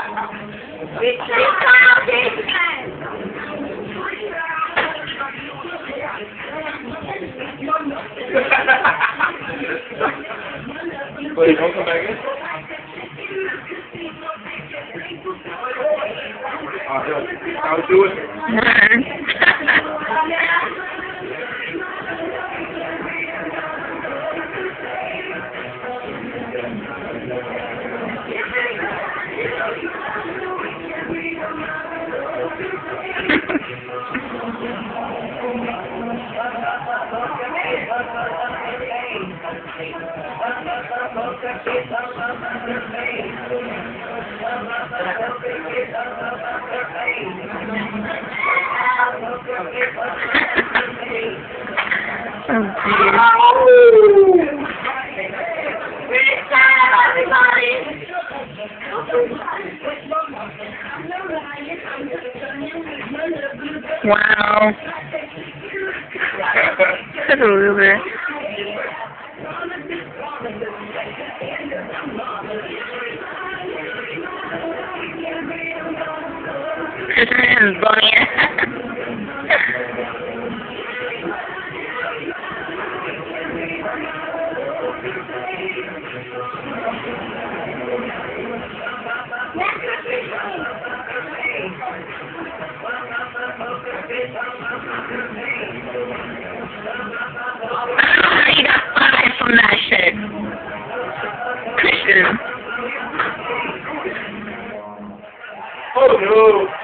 Wait, don't come back in? I'll do it. Wow. Such a loser. Christmas bunny. I got 5 from that shit. Christian. Oh no!